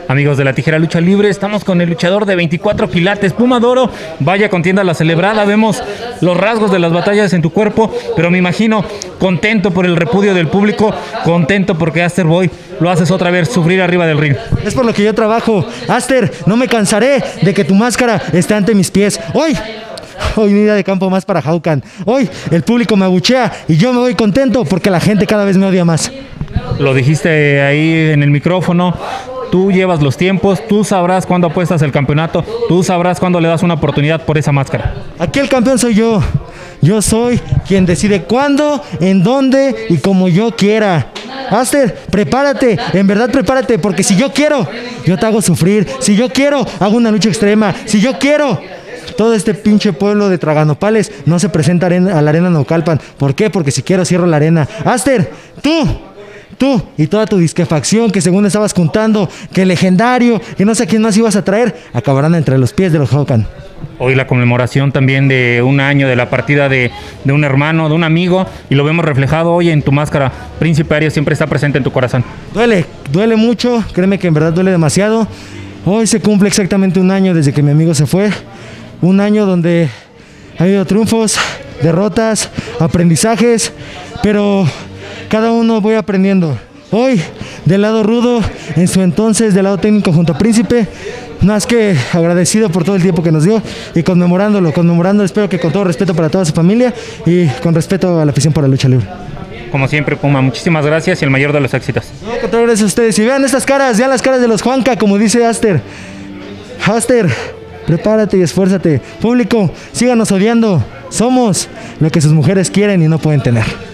Amigos de La Tijera Lucha Libre, estamos con el luchador de 24 quilates, Puma Doro. Vaya contienda la celebrada, vemos los rasgos de las batallas en tu cuerpo, pero me imagino contento por el repudio del público, contento porque Aster Boy lo haces otra vez sufrir arriba del ring. Es por lo que yo trabajo. Aster, no me cansaré de que tu máscara esté ante mis pies. Hoy un día de campo más para Haukan. Hoy el público me abuchea y yo me voy contento porque la gente cada vez me odia más. Lo dijiste ahí en el micrófono. Tú llevas los tiempos, tú sabrás cuándo apuestas el campeonato, tú sabrás cuándo le das una oportunidad por esa máscara. Aquí el campeón soy yo. Yo soy quien decide cuándo, en dónde y como yo quiera. Aster, prepárate, en verdad prepárate, porque si yo quiero, yo te hago sufrir. Si yo quiero, hago una lucha extrema. Si yo quiero, todo este pinche pueblo de Traganopales no se presenta a la arena Naucalpan. ¿Por qué? Porque si quiero cierro la arena. Aster, tú y toda tu disquefacción que según estabas contando, que legendario, que no sé a quién más ibas a traer, acabarán entre los pies de los Haukan. Hoy la conmemoración también de un año de la partida de un hermano, de un amigo, y lo vemos reflejado hoy en tu máscara. Príncipe Aries siempre está presente en tu corazón. Duele mucho, créeme que en verdad duele demasiado. Hoy se cumple exactamente un año desde que mi amigo se fue. Un año donde ha habido triunfos, derrotas, aprendizajes, pero cada uno voy aprendiendo. Hoy, del lado rudo, en su entonces, del lado técnico junto a Príncipe, más que agradecido por todo el tiempo que nos dio y conmemorándolo, espero que con todo respeto para toda su familia y con respeto a la afición por la lucha libre. Como siempre, Puma, muchísimas gracias y el mayor de los éxitos. No, con todo gracias a ustedes. Y vean estas caras, vean las caras de los Juanca, como dice Aster. Aster, prepárate y esfuérzate. Público, síganos odiando. Somos lo que sus mujeres quieren y no pueden tener.